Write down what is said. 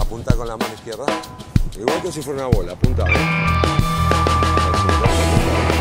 Apunta con la mano izquierda. Igual que si fuera una bola, apunta, ¿eh?